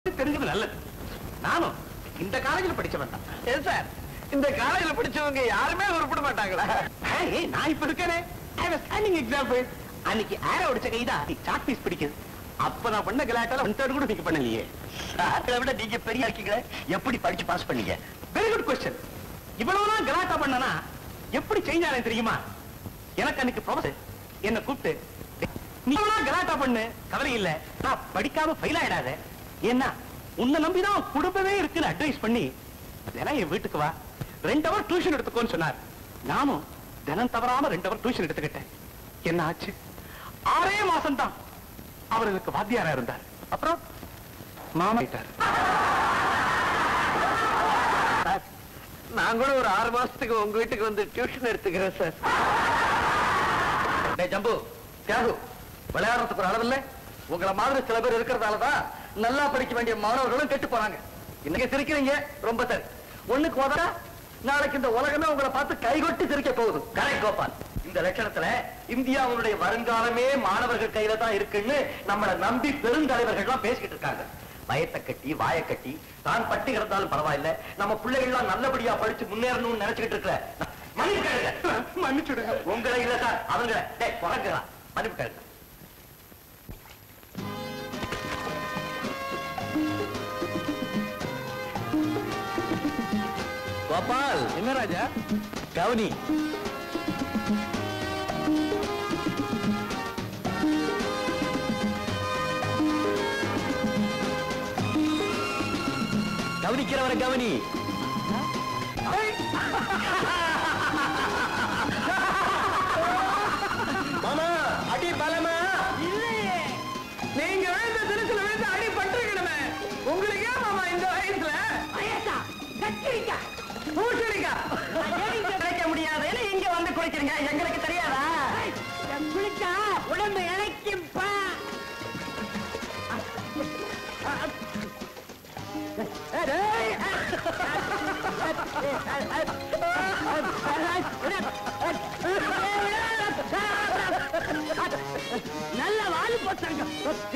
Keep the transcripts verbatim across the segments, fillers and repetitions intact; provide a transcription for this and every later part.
தெரிஞ்சது நல்லது. நானும் இந்த காலேஜில் படிச்சவன் தான். ஏன் சார் இந்த காலேஜில் படிச்சவங்க யாருமே உருப்பிட மாட்டாங்களா? நான் இப்ப இருக்கேனே, ஸ்டாண்டிங் எக்ஸாம்பிள். அன்னைக்கு ஆரோ அடிச்ச கைதான் சாக் பீஸ் பிடிக்குது. அப்ப நான் பண்ண கலாட்டால ஒன் தேர்ட் கூட நீங்க பண்ணலையே. அதை விட நீங்க பெரிய இருக்கீங்களே, எப்படி படிச்சு பாஸ் பண்ணீங்க? Very good question. இவ்வளவுதான் கலாட்டா பண்ணனா எப்படி சேஞ்ச் ஆனேன் தெரியுமா? எனக்கு அன்னைக்கு ப்ரொஃபசர் என்ன கூப்பிட்டு, நீ கலாட்டா பண்ணு, கவலை இல்ல, நான் படிக்காம ஃபெயில் ஆயிடாத, என்ன உன்னை நம்பிதான் குடும்பமே இருக்குன்னு அட்வைஸ் பண்ணி தினம் என் வீட்டுக்கு வா, ரெண்டு அவர் டியூஷன் எடுத்துக்கோன்னு சொன்னார். நானும் தினம் தவறாம ரெண்டு அவர் டியூஷன் எடுத்துக்கிட்டேன். என்ன ஆச்சு? ஆறே மாசம் தான் அவர் எனக்கு வாத்தியாரா இருந்தார். அப்புறம் மாமா ஆயிட்டார். நான் கூட ஒரு ஆறு மாசத்துக்கு உங்க வீட்டுக்கு வந்து டியூஷன் எடுத்துக்கிறேன் சார். ஜம்பு, தியாகு, விளையாடுறதுக்கு ஒரு அளவு இல்லை. உங்களை மாதிரி சில பேர் இருக்கிறதாலதான் நல்லா படிக்க வேண்டிய மாணவர்களும் கெட்டு போறாங்க. இன்னைக்கு சிரிக்கிறீங்க, ரொம்ப சரி. ஒண்ணுக்கு முதல்ல நாளைக்கு இந்த உலகமே உங்களை பார்த்து கைகொட்டி சிரிக்க போகுது. கரெக்ட் கோபால். இந்த லட்சணத்துல இந்தியாவுடைய வருங்காலமே மாணவர்கள் கையில தான் இருக்குன்னு நம்மளை நம்பி பெருந்தலைவர்கள் எல்லாம் பேசிக்கிட்டு இருக்காங்க. பயத்தை கட்டி வாயை கட்டி தான் பட்டி கிடந்தாலும் பரவாயில்ல, நம்ம பிள்ளைகள் எல்லாம் நல்லபடியா படிச்சு முன்னேறணும்னு நினைச்சுக்கிட்டு இருக்கிற மன்னிச்சுடுங்க. உங்களை இல்ல சார், அவங்க குறைக்கலாம். மன்னிப்பு கேளுங்க. கோபால். என்ன ராஜா? கவுனி. கவனிக்கிறவரை கவனி. மாமா அடி பலமா இல்லையே. நீங்க விழுந்த திருச்சில விழுந்து அடி பட்டிருக்கணுமே. உங்களுக்கு ஏன் மாமா இந்த வயசுல கிடைக்க முடியாது இங்க வந்து குளிக்கிறீங்க? எங்களுக்கு தெரியாதா? குளிச்சா உடம்பு இழைக்கும்பா. நல்ல வாலு போட்டாங்க.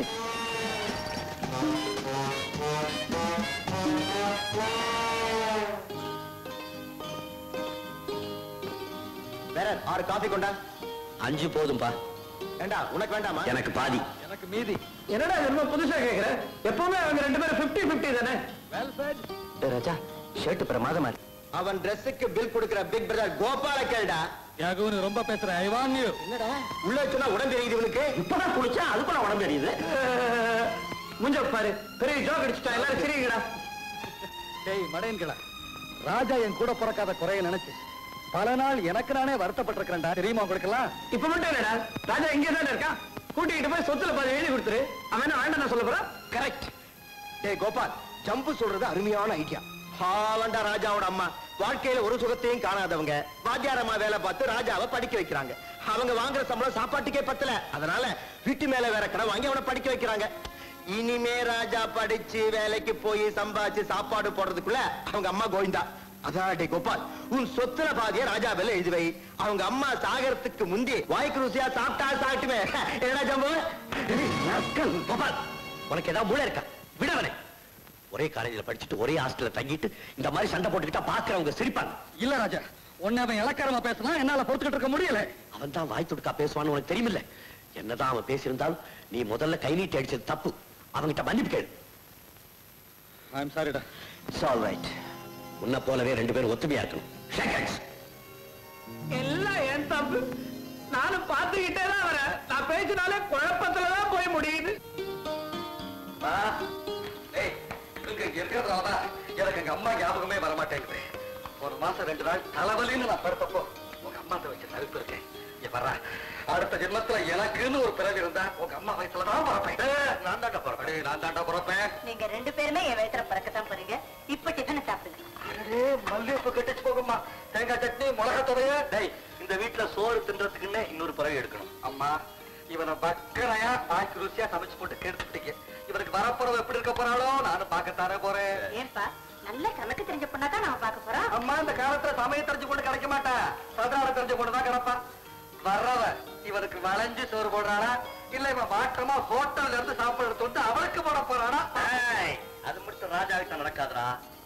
வேற ஆறு காபி கொண்டா. அஞ்சு போதும்பா. வேண்டா, உனக்கு வேண்டாமா? எனக்கு பாதி. எனக்கு மீதி. என்னடா என்ன புதுசா கேக்குற? எப்பவுமே அவங்க ரெண்டு பேரும் பிப்டி பிப்டி தானே. ராஜா ஷர்ட் பிரமாதமா. அவன் டிரெஸ்ஸுக்கு பில் கொடுக்கிற பிக் பிரதர் கோபால கேளுடா. யாகுன்னு ரொம்ப பேசுற. I want you. என்னடா உள்ள சொன்னா உடம்பு எரியுது இவனுக்கு? இப்பதான் குளிச்சா அதுக்குள்ள உடம்பு எரியுது. முஞ்ச பாரு, பெரிய ஜோக் அடிச்சுட்டா. எல்லாரும் சிரிங்கடா. டேய் மடையன்களா, ராஜா என் கூட பிறக்காத குறைய நினைச்சு பல நாள் எனக்கு நானே வருத்தப்பட்டிருக்கிறேன்டா. தெரியுமா உங்களுக்கெல்லாம்? இப்ப மட்டும் இல்லடா, ராஜா இங்கே தானே இருக்கான். கூட்டிகிட்டு போய் சொத்துல பாதி எழுதி கொடுத்துரு. அவன் என்ன வேண்டாம் சொல்ல போறான்? கரெக்ட். டேய் கோபால், ஜம்பு சொல்றது அருமையான ஐடியா. ஹாவண்டா ராஜாவோட அம்மா வாழ்க்கையில ஒரு சுகத்தையும் காணாதவங்க வாத்தியாரம்மா வேலை பார்த்து ராஜாவை படிக்க வைக்கிறாங்க. அவங்க வாங்குற சம்பளம் சாப்பாட்டுக்கே பத்தல. அதனால வீட்டு மேல வேற கடை வாங்கி அவனை படிக்க வைக்கிறாங்க. இனிமே ராஜா படிச்சு வேலைக்கு போய் சம்பாதிச்சு சாப்பாடு போடுறதுக்குள்ள அவங்க அம்மா கோவிந்தா. அதான் கோபால், உன் சொத்துல பாதிய ராஜா வேலை எழுதி வை. அவங்க அம்மா சாகரத்துக்கு முந்தி வாய்க்கு ருசியா சாப்பிட்டா சாப்பிட்டுமே. என்ன ஜம்பு? கோபால், உனக்கு ஏதாவது மூளை இருக்கா? விடவனே. ஒரே காலேஜில் படிச்சுட்டு ஒரே ஹாஸ்டல்ல தங்கிட்டு இந்த மாதிரி சண்டை போட்டுக்கிட்டா பாக்குறவங்க சிரிப்பாங்க. இல்ல ராஜா, உன்னை அவன் இலக்காரமா பேசலாம், என்னால பொறுத்துக்கிட்டு இருக்க முடியல. அவன் தான் வாய் துடுக்கா பேசுவான்னு உனக்கு தெரியுமில்ல. என்னதான் அவன் பேசியிருந்தாலும் நீ முதல்ல கை நீட்டி அடிச்சது தப்பு. அவன்கிட்ட மன்னிப்பு கேளு. ஐ அம் சாரிடா. It's all right. உன்னை போலவே ரெண்டு பேரும் ஒத்துமையா இருக்கணும். Shake hands. எல்லாம் என் தப்பு. நானும் பார்த்துக்கிட்டே தான் வரேன். நான் பேசினாலே குழப்பத்துலதான் போய் முடியுது. இருக்கிறதாலதான் எனக்கு எங்க அம்மா ஞாபகமே வரமாட்டேங்குது. ஒரு மாசம் ரெண்டு நாள் தலைவலின்னு நான் படுத்தப்போ உங்க அம்மாட்ட வச்சு தவிர்த்து இருக்கேன். வர்ற அடுத்த ஜென்மத்துல எனக்குன்னு ஒரு பிறகு இருந்தா உங்க அம்மா வயசுலதான் பிறப்பேன். நான் தாண்டா பிறப்பேன். நான் தாண்டா பிறப்பேன். நீங்க ரெண்டு பேருமே என் வயிற்றுல பிறக்கத்தான் போறீங்க. இப்ப டிஃபனை சாப்பிடுங்க. மல்லிகைப்பூ கட்டிச்சு போகுமா? தேங்காய் சட்னி, மிளகா துறைய. டேய், இந்த வீட்டுல சோறு தின்றதுக்குன்னு இன்னொரு பிறகு எடுக்கணும். அம்மா, இவனை பக்கரையா ஆக்கி ருசியா சமைச்சு போட்டு கெடுத்துட்டீங்க. இவனுக்கு வரப்போறவ எப்படி இருக்க போறாளோ நானும் பார்க்கத்தானே போறேன். ஏன்பா, நல்ல கணக்கு தெரிஞ்ச பொண்ணாதான் நாம பார்க்க போறோம். அம்மா, இந்த காலத்துல சமயம் தெரிஞ்சு கொண்டு கிடைக்க மாட்டேன். சதார தெரிஞ்சு கொண்டுதான் கிடப்பா. வர்றவ இவனுக்கு வளைஞ்சு சோறு போடுறானா இல்ல இவன் மாற்றமா ஹோட்டல்ல இருந்து சாப்பிடுறது தொட்டு அவளுக்கு போட போறானா?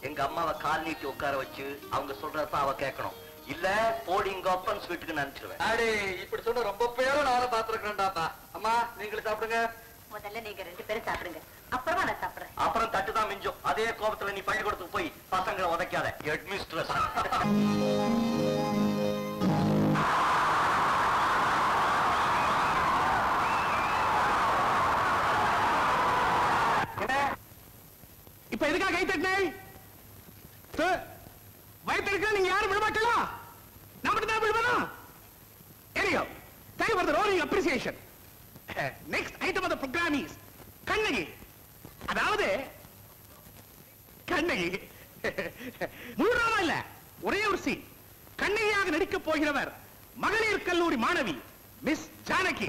எங்க அம்மாவை கால் நீட்டி உட்கார வச்சு அவங்க சொல்றதான் அவ கேட்கணும். இல்ல போடிங்க அப்பன்ஸ் வீட்டுக்கு நினைச்சிருவேன். அடே இப்படி சொன்ன ரொம்ப பேரும் நானும் பாத்துருக்கேன்டாப்பா. அம்மா நீங்களும் சாப்பிடுங்க. முதல்ல நீங்க ரெண்டு பேரும் சாப்பிடுங்க, அப்புறமா நான் சாப்பிடுறேன். அப்புறம் தட்டுதான் மிஞ்சும். அதே கோபத்துல நீ பள்ளிக்கூடத்துக்கு போய் பசங்களை உதைக்காத. ஹெட்மிஸ்ட்ரஸ். இப்ப எதுக்காக கை தட்டினேன்? வயிற்று நீங்க யாரும் விடமாட்டா? நம்ம தான் விடுவோம். Anyhow, thank you for the rolling appreciation. Uh, next item of the program is Kannagi. அதாவது கண்ணகி முழுவதுமா இல்ல, ஒரே ஒரு சீன். கண்ணகியாக நடிக்க போகிறவர் மகளிர் கல்லூரி மாணவி மிஸ் ஜானகி.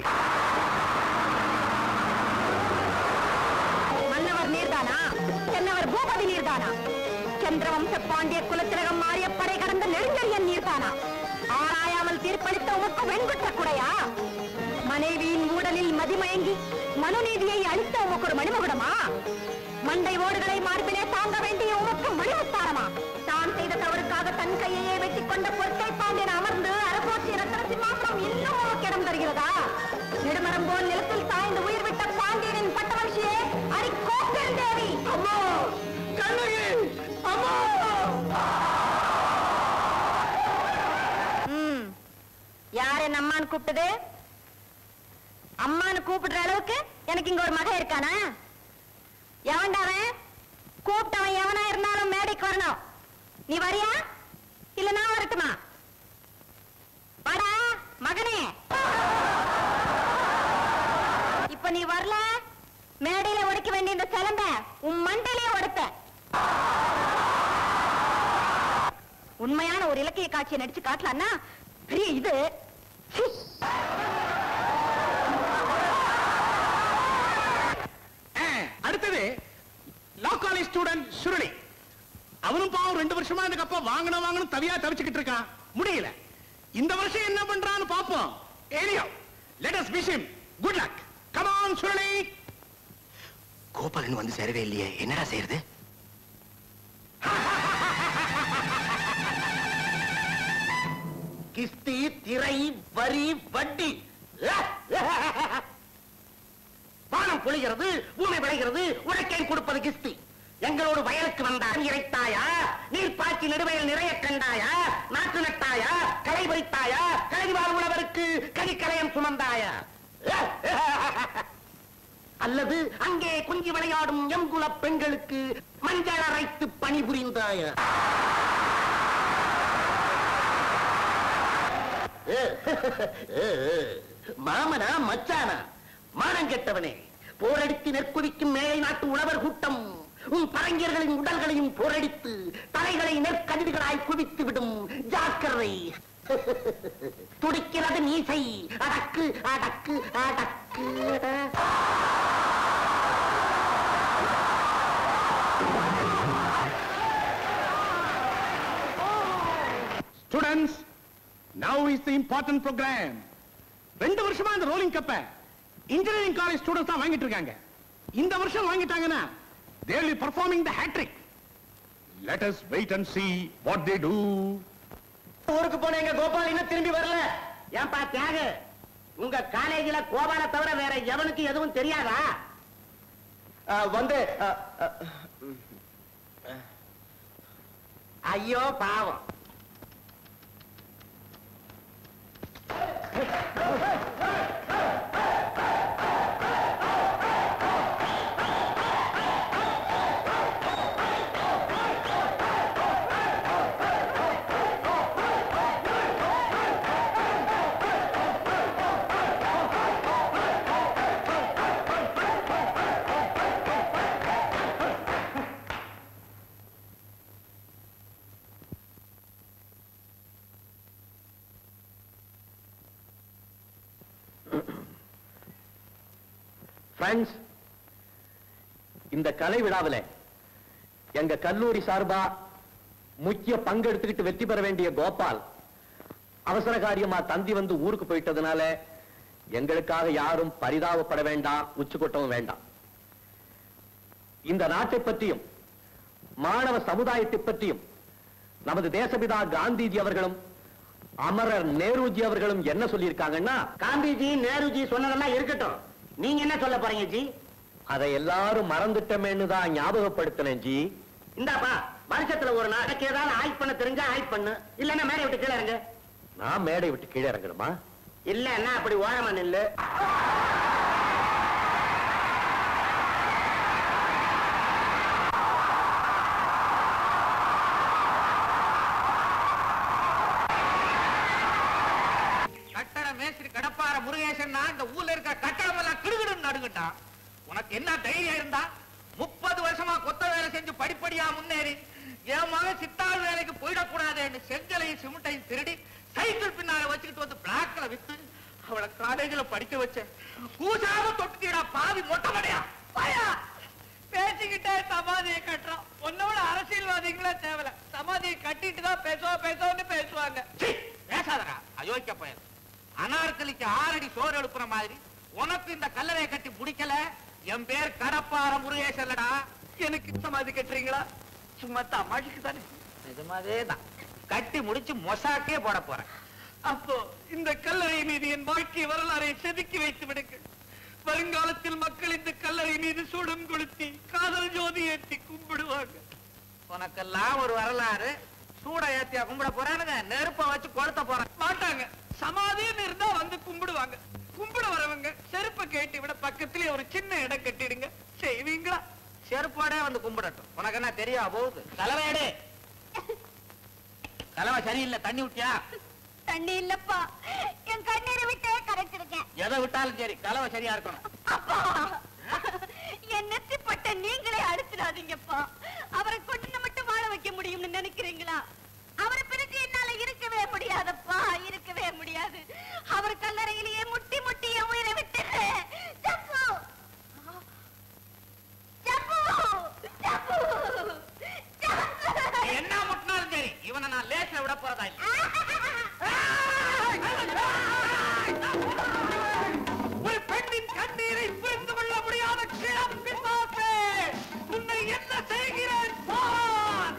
மன்னவர் நீர்தானா? சென்னவர் பூபதி நீர்தானா? சந்திரவம்ச பாண்டிய குலத்திலகம் மாறிய படை கடந்த நெடுஞ்செழியன் நீர்தானா? ஆராயாமல் தீர்ப்பளித்த உமக்கு வெண்குற்ற குடையா? மனைவியின் ஊடலில் மதிமயங்கி மனுநீதியை அளித்த உமக்கு ஒரு மணிமகுடமா? மண்டை ஓடுகளை மார்பிலே தாங்க வேண்டிய உமக்கு மணிமுத்தாரமா? தான் செய்த தவறுக்காக தன் கையையே வெட்டிக் கொண்ட பொற்கை பாண்டியன் அமர்ந்து அரசோட்சி ரத்தனத்தின் மாற்றம் இன்னும் உமக்கு இடம் தருகிறதா? நெடுமரம் போல் நிலத்தில் சாய்ந்து உயிர் விட்ட பாண்டியனின் பட்டவம்சியே அரிக்கோப்பெருந்தேவி. அம்மா கண்ணகி, அம்மா. ம், யார் என்ன அம்மான்னு கூப்பிட்டது? அம்மான்னு கூப்பிடுற அளவுக்கு எனக்கு இங்க ஒரு மகன் இருக்கானா? எவன்டாவன்? கூப்பிட்டவன் எவனா இருந்தாலும் மேடைக்கு வரணும். நீ வரியா இல்ல நான் வரட்டுமா? வாடா மகனே. இப்ப நீ வரல, மேடையில உடைக்க வேண்டிய இந்த சிலம்ப உன் மண்டையிலே உடைப்ப. உண்மையான ஒரு இலக்கிய காட்சியை நடிச்சு காட்டலான்னா பெரிய இது. அடுத்தது லா காலேஜ் ஸ்டூடெண்ட் சுருளி. அவனும் பாவம் ரெண்டு வருஷமா இந்த கப்ப வாங்கணும் வாங்கணும் தவியா தவிச்சுக்கிட்டு இருக்கான், முடியல. இந்த வருஷம் என்ன பண்றான்னு பாப்போம். Anyhow, let us wish him good luck. Come on Suruli. Gopalan வந்து சேரவே இல்லையே, என்னடா செய்யறது? கிஸ்தி, திரை, வரி, வட்டி. வானம் பொழிகிறது, பூமி விளைகிறது, உழைக்கேன் கொடுப்பது கிஸ்தி. எங்களோடு வயலுக்கு வந்தார் இறைத்தாயா? நீர் பாய்ச்சி நெடுவயல் நிறைய கண்டாயா? நாட்டு நட்டாயா? களை பறித்தாயா? கலைவாழ் உழவருக்கு கனிக்கலையம் சுமந்தாயா? அல்லது அங்கே குஞ்சி விளையாடும் எங்குல பெண்களுக்கு மஞ்சள் அரைத்து பணிபுரிந்தாயா? மாமனா மச்சானா? மானங்கெட்டவனே, போரடித்து நெற்குதிக்கும் மேலை நாட்டு உழவர் கூட்டம் உன் பரங்கியர்களின் உடல்களையும் போரடித்து தலைகளை நெற்கதிர்களாய் குவித்து விடும். ஜாக்கிரதை. துடிக்கிறது நீசை. அடக்கு அடக்கு அடக்கு. Students, now is the important program. ரெண்டு வருஷமா இந்த ரோலிங் கப்ப இன்ஜினியரிங் காலேஜ் ஸ்டூடண்ட்ஸ் தான் வாங்கிட்டு இருக்காங்க. இந்த வருஷம் வாங்கிட்டாங்கன்னா they will be performing the hat trick. Let us wait and see what they do. ஊருக்கு போன எங்க கோபால் இன்னும் திரும்பி வரல. ஏன்பா தியாக, உங்க காலேஜில கோபால தவிர வேற எவனுக்கு எதுவும் தெரியாதா? வந்து ஐயோ பாவம். ஃப்ரெண்ட்ஸ், இந்த கலை விழாவில் எங்க கல்லூரி சார்பா முக்கிய பங்கெடுத்துக்கிட்டு வெற்றி பெற வேண்டிய கோபால் அவசர காரியமா தந்தி வந்து ஊருக்கு போயிட்டதுனால எங்களுக்காக யாரும் பரிதாபப்பட வேண்டாம், உச்சு கொட்டவும் வேண்டாம். இந்த நாட்டை பற்றியும் மாணவ சமுதாயத்தை பற்றியும் நமது தேசபிதா காந்திஜி அவர்களும் அமரர் நேருஜி அவர்களும் என்ன சொல்லியிருக்காங்கன்னா, காந்திஜி நேருஜி சொன்னதெல்லாம் இருக்கட்டும், நீங்க என்ன சொல்ல போறீங்க ஜி? அதை எல்லாரும் மறந்துட்டமேன்னு தான் ஞாபகப்படுத்தினேன் ஜி. இந்தாப்பா, வருஷத்துல ஒரு நாளைக்கு ஏதாவது ஆய்வு பண்ண தெரிஞ்சா ஆய்வு பண்ணு, இல்லன்னா மேடை விட்டு கீழே இறங்க. நான் மேடை விட்டு கீழே இறங்கணுமா? இல்லன்னா அப்படி ஓரமா நில்லு. கட்டட மேஸ்திரி கடப்பார முருகேசன் இந்த ஊர்ல இருக்க கட்டடம் எல்லாம் கிடுகிடுன்னு நடுங்கட்டான். உனக்கு என்ன தைரியம் இருந்தா முப்பது வருஷமா கொத்த வேலை செஞ்சு படிப்படியா முன்னேறி என் மகன் சித்தாள் வேலைக்கு போயிடக்கூடாதுன்னு செங்கலையும் சிமெண்டையும் திருடி சைக்கிள் பின்னால வச்சுக்கிட்டு வந்து பிளாக்ல வித்து அவளை காலேஜ்ல படிக்க வச்சேன். கூசாம தொட்டுக்கீடா பாதி மொட்டமடையா பயா பேசிக்கிட்டே சமாதியை கட்டுறான். உன்னோட அரசியல்வாதிகளே தேவையில்ல, சமாதியை கட்டிட்டு தான் பேசுவா பேசுவோன்னு பேசுவாங்க. பேசாதடா அயோக்கிய பயல். அனார்கலிக்கு ஆறடி சோறு எழுப்புற மாதிரி உனக்கு இந்த கல்லறையை கட்டி முடிக்கல. என் பேர் கடப்பார முருகேசல்லடா. எனக்கு சமாதி கட்டுறீங்களா? சும்மா தமாஷுக்கு தானே. நிஜமாவே தான் கட்டி முடிச்சு மொசாக்கே போட போறேன். அப்போ இந்த கல்லறை மீது என் வாழ்க்கை வரலாறை செதுக்கி வைத்து விடுங்கள். வருங்காலத்தில் மக்கள் இந்த கல்லறை மீது சூடம் கொளுத்தி காதல் ஜோதி ஏற்றி கும்பிடுவாங்க. உனக்கெல்லாம் ஒரு வரலாறு. சூட ஏத்தியா கும்பிட போறானுங்க, நெருப்ப வச்சு கொளுத்த போற மாட்டாங்க. சமாதின்னு இருந்தா வந்து கும்பிடுவாங்க. கும்பிட வரவங்க செருப்ப கேட்டு விட பக்கத்திலே ஒரு சின்ன இடம் கட்டிடுங்க. செய்வீங்களா? செருப்போட வந்து கும்பிடட்டும். உனக்கு என்ன தெரியா போகுது? கலவையடே கலவை சரியில்லை, தண்ணி விட்டியா? தண்ணி இல்லப்பா, என் கண்ணீரை விட்டே கரைச்சிருக்கேன். எதை விட்டாலும் சரி கலவை சரியா இருக்கணும். அப்பா, என் நெத்திப்பட்ட நீங்களே அடிச்சிடாதீங்கப்பா. அவரை கொண்டு மட்டும் வாழ வைக்க முடியும்னு நினைக்கிறீங்களா? அவரை பிரிச்சு என்னால இருக்கவே முடியாதப்பா, இருக்கவே முடியாது. அவர் கல்லறையிலேயே முட்டி முட்டி என் உயிரை விட்டுரு. ஜப்பு ஜப்பு ஜப்பு ஜப்பு. என்ன முட்டினாலும் சரி இவனை நான் லேஸ்ல விட போறதா இல்லை. ஒரு பெண்ணின் கண்ணீரை புரிந்து கொள்ள முடியாத கிழம் பிசாசே, உன்னை என்ன செய்கிறேன் பார்.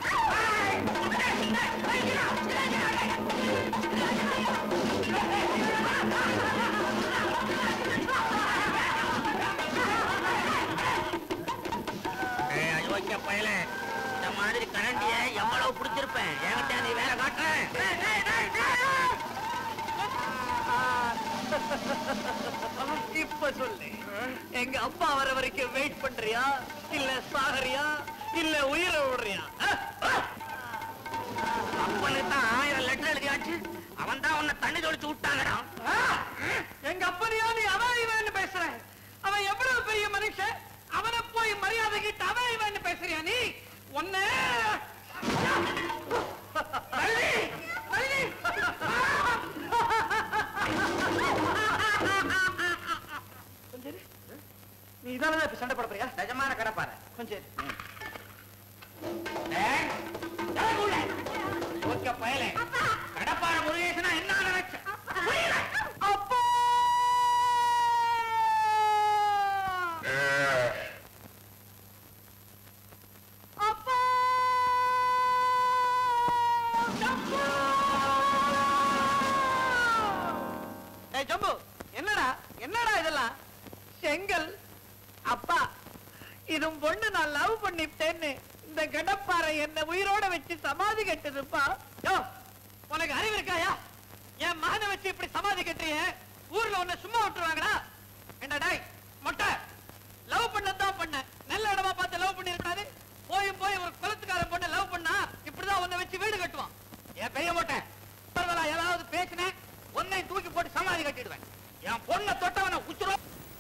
அயோக்கிய பயலே, இந்த மாதிரி கரண்டிய எவ்வளவு பிடிச்சிருப்பேன். என்கிட்ட நீ வேற காட்டுறேன். இப்ப சொல்லு, எங்க அப்பா வர வரைக்கும் வெயிட் பண்றியா, இல்ல சாகரியா, இல்ல உயிரை விடுறியா? அப்பனுக்கு தான் ஆயிரம் லெட்டர் எழுதியாச்சு. அவன் தான் உன்னை தண்ணி தொளிச்சு விட்டாங்கடா. எங்க அப்பனையா நீ அவன் இவன் பேசுற? அவன் எவ்வளவு பெரிய மனுஷன், அவனை போய் மரியாதை கிட்ட அவன் இவன் பேசுறியா நீ? ஒன்னு நீ இதானதான் இப்ப சண்டை படப்பறியா? நிஜமான கடப்பார கொஞ்சம் ஓகே பயலே. கடப்பார முருகேசனா என்ன நினைச்ச? அப்பா அப்பா ஜம்பு, என்னடா என்னடா இதெல்லாம்? செங்கல் அப்பா, இது பொண்ணு நான் லவ் பண்ணிட்டேன்னு இந்த கடப்பாறை என்ன உயிரோட வச்சு சமாதி கட்டுதுப்பா. உனக்கு அறிவு இருக்காயா? என் மகனை வச்சு இப்படி சமாதி கட்டுறிய, ஊர்ல உன்னை சும்மா விட்டுருவாங்களா? என்னடா மொட்டை, லவ் பண்ணதான் பண்ண, நல்ல இடமா பார்த்து லவ் பண்ணி இருக்காது. போயும் போய் ஒரு குளத்துக்கார பொண்ணை லவ் பண்ணா இப்படிதான் உன்னை வச்சு வீடு கட்டுவான். என் பெரிய மொட்டை, ஏதாவது பேசினேன் உன்னை தூக்கி போட்டு சமாதி கட்டிடுவேன். என் பொண்ணை தொட்டவனை உச்சுரும்.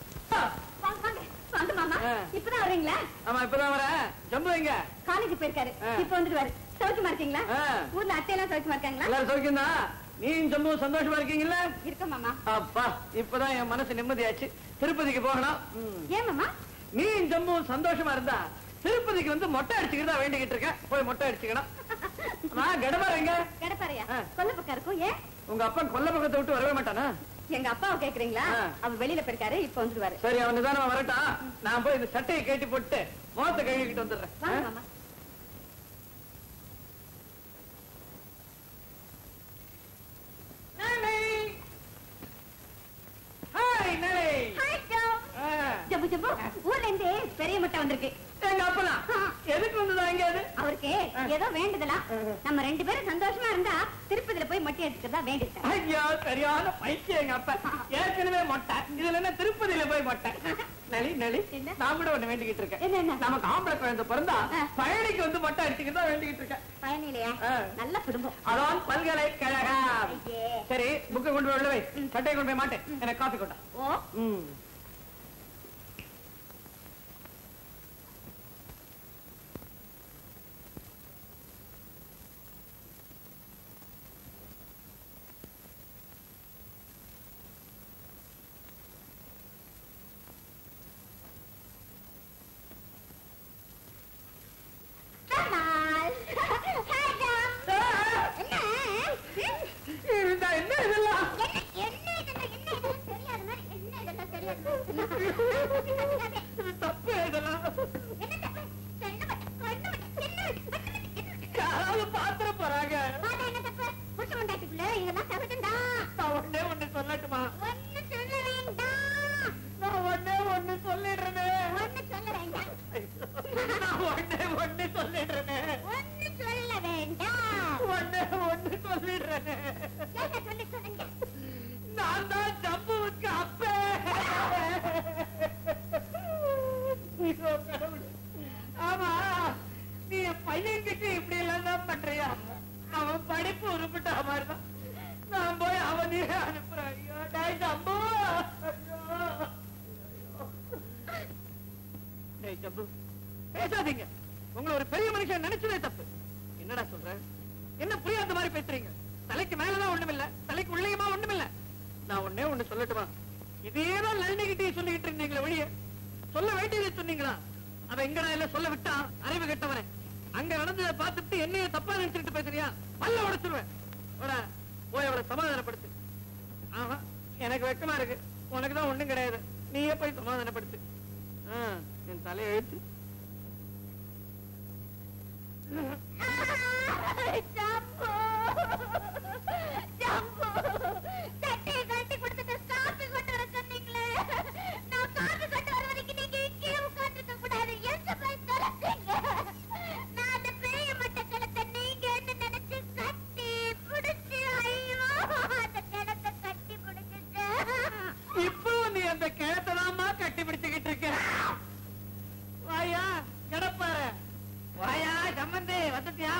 இப்பதான் வரீங்களா? ஆமா, இப்பதான் வர. ஜம்பு எங்க? காலேஜ் போயிருக்காரு, இப்ப வந்துருவாரு. சௌக்கியமா இருக்கீங்களா? ஊர்ல அத்தையெல்லாம் சௌக்கியமா இருக்காங்களா? எல்லாரும் சௌக்கியம் தான். நீயும் ஜம்பு சந்தோஷமா இருக்கீங்களா? இருக்க மாமா. அப்பா, இப்பதான் என் மனசு நிம்மதியாச்சு. திருப்பதிக்கு போகணும். ஏன் மாமா? நீயும் ஜம்பு சந்தோஷமா இருந்தா திருப்பதிக்கு வந்து மொட்டை அடிச்சுக்கிட்டு வேண்டிக்கிட்டு இருக்கேன். போய் மொட்டை அடிச்சுக்கணும். கடப்பாரு எங்க? கடப்பாறையா? கொல்ல பக்கம் இருக்கும். ஏன் உங்க அப்பா கொல்ல பக்கத்தை விட்டு வரவே மாட்டானா? எங்க அப்பாவை கேக்குறீங்களா? அவர் வெளியில போயிருக்காரு, இப்ப வந்துருவாரு. சரி, அவன் நிதானமா வரட்டான். நான் போய் இந்த சட்டையை கேட்டி போட்டு முகத்தை கழுவிக்கிட்டு வந்துடுறேன். பெரிய முட்டை வந்திருக்கு. எங்க அப்பனா எதுக்கு வந்ததா இங்க அது? அவருக்கு ஏதோ வேண்டுதலா. நம்ம ரெண்டு பேரும் சந்தோஷமா இருந்தா திருப்பதியில போய் மொட்டை எடுத்துக்கிறதா வேண்டிட்டேன். ஐயா சரியான பைத்தியம் எங்க அப்பா. ஏற்கனவே மொட்டை, இதுல என்ன திருப்பதியில போய் மொட்டை? நளி நளி நான் கூட ஒண்ணு வேண்டிக்கிட்டு இருக்கேன். என்ன? நமக்கு ஆம்பளை குழந்தை பிறந்தா பழனிக்கு வந்து மொட்டை அடிச்சுக்கிட்டு வேண்டிக்கிட்டு இருக்கேன். பயனிலையா? நல்ல குடும்பம். அதான் பல்கலைக்கழகம். சரி புக்கை கொண்டு போய் உள்ள வை. சட்டையை கொண்டு போய் மாட்டேன். எனக்கு காஃபி கொண்டா. ஓ ம் பேசாதீங்க. உங்களை ஒரு பெரிய மனுஷன் நினைச்சதே தப்பு. என்னடா சொல்ற? என்ன புரியாத மாதிரி பேசுறீங்க? தலைக்கு மேலதான் ஒண்ணுமில்ல, தலைக்கு உள்ளேயுமா ஒண்ணுமில்ல. நான் ஒன்னே ஒண்ணு சொல்லட்டுமா? இதேதான் நளினிகிட்டே சொல்லிக்கிட்டு இருந்தீங்களே வெளியே சொல்ல வேண்டியதை சொன்னீங்களா? அவ எங்கடா இல்ல சொல்ல விட்டா அறிவு கெட்டவனே. அங்க நடந்ததை பார்த்துட்டு என்னைய தப்பா நினைச்சுட்டு பேசுறியா? பல்ல உடைச்சிருவேன். போய் அவரை சமாதானப்படுத்து. ஆமா எனக்கு வெக்கமா இருக்கு. உனக்குதான் ஒண்ணும் கிடையாது. நீயே போய் சமாதானப்படுத்து. என் தலையை எழுத்து இப்போ நீ அந்த கிழத்தலாமா கட்டி பிடிச்சுக்கிட்டு இருக்க. வாயா கிடப்பாரு. வாயா சம்பந்தி வந்துட்டியா?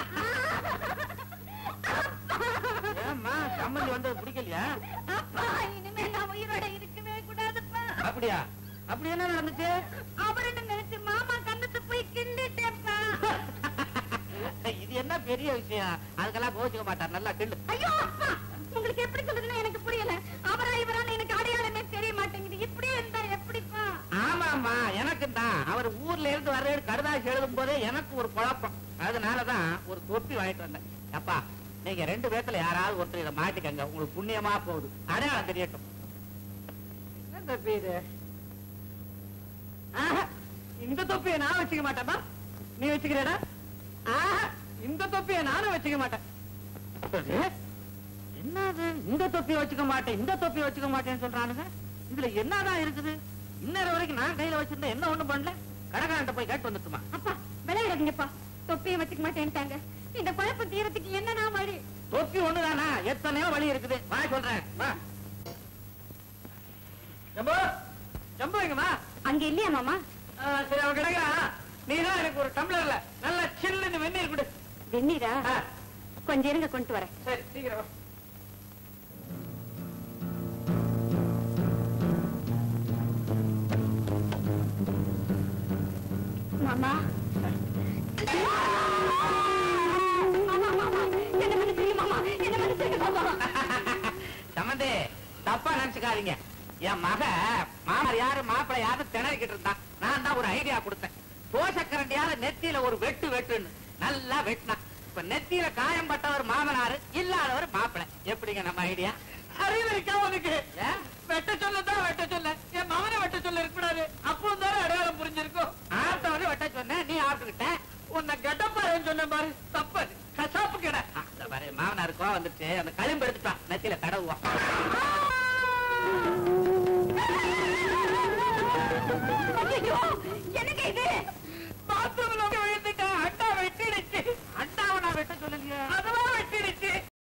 ஏம்மா சம்பந்தி வந்தது பிடிக்கலையா? இனிமே நான் உயிரோட இருக்கவே கூடாதுப்பா. அப்படியா? அப்படி என்ன நடந்துச்சு? அவரை நினைச்சு மாமா கண்ணத்தை போய் கிள்ளிட்டேப்பா. இது என்ன பெரிய விஷயம்? அதுக்கெல்லாம் கோச்சிக்க மாட்டார். நல்லா கிள்ளு. ஐயோ அப்பா, உங்களுக்கு எப்படி சொல்றதுன்னு எனக்கு புரியல. அவரா இவரான்னு எனக்கு அடையாளமே தெரிய மாட்டேங்குது. இப்படியே இருந்தா எப்படிப்பா? ஆமாமா எனக்கு தான். அவர் ஊர்ல இருந்து வர்ற கடுதாசி எழுதும் போதே எனக்கு ஒரு குழப்பம். அதனாலதான் ஒரு தொப்பி வாங்கிட்டு வந்தேன். அப்பா நீங்க ரெண்டு பேர்த்துல யாராவது ஒருத்தர் இதை மாட்டிக்கங்க. உங்களுக்கு புண்ணியமா போகுது. அடையாளம் தெரியட்டும். என்ன தொப்பி இது? இந்த தொப்பியை நான் வச்சுக்க மாட்டேன்பா. நீ வச்சுக்கிறேடா? இந்த தொப்பியை நானும் வச்சுக்க மாட்டேன். என்னது இந்த தொப்பியை வச்சுக்க மாட்டேன் இந்த தொப்பியை வச்சுக்க மாட்டேன்னு சொல்றானுங்க. இதுல என்னதான் இருக்குது? இன்னொரு வரைக்கும் நான் கையில வச்சிருந்தேன். என்ன ஒண்ணும் பண்ணல. கடைக்காரன்ட்ட போய் கேட்டு வந்துட்டுமா? அப்பா விளையாடுங்கப்பா. தொப்பியை வச்சுக்க மாட்டேன்ட்டாங்க. இந்த குழப்பம் தீரத்துக்கு என்னன்னா வழி? தொப்பி ஒண்ணுதானா? எத்தனையோ வழி இருக்குது. வா சொல்றேன். வா ஜம்பு. ஜம்பு எங்கம்மா? அங்க இல்லையா மாமா? சரி அவன் கிடைக்கிறா. நீதான் எனக்கு ஒரு டம்ளர்ல நல்ல சில்லுன்னு வெந்நீர் கொடு. வெந்நீரா? கொஞ்சம் இருங்க கொண்டு வரேன். சரி சீக்கிரம் வா. மாமா என்ன மன்னிச்சிருங்க மாமா. என்ன மன்னிச்சிருங்க மாமா. சம்பந்தி தப்பா நினைச்சுக்காதீங்க. என் மக மாமர் யாரு மாப்பிள்ளை யாரு திணறிக்கிட்டு இருந்தான். நான் தான் ஒரு ஐடியா கொடுத்தேன். தோசைக்கரண்டியால நெத்தியில ஒரு வெட்டு வெட்டுன்னு நல்லா வெட்டினா. இப்ப நெத்தியில காயம் பட்டவர் மாமனாரு, இல்லாதவர் மாப்பிள்ளை. எப்படிங்க நம்ம ஐடியா? அறிவு இருக்கா உனக்கு? வெட்ட சொல்லதான் வெட்ட சொல்ல. என் மகனை வெட்ட சொல்ல இருக்கக்கூடாது. அப்போ தான் அடையாளம் புரிஞ்சிருக்கும். ஆட்டவனே வெட்ட சொன்ன, நீ ஆட்டுக்கிட்ட. உன்னை கெட்டப்பாருன்னு சொன்ன மாதிரி தப்பு. கசாப்பு கடை பாரு. மாமனாருக்கோ வந்துருச்சு. அந்த களிம்பு எடுத்துட்டான். நெத்தியில தடவுவான்.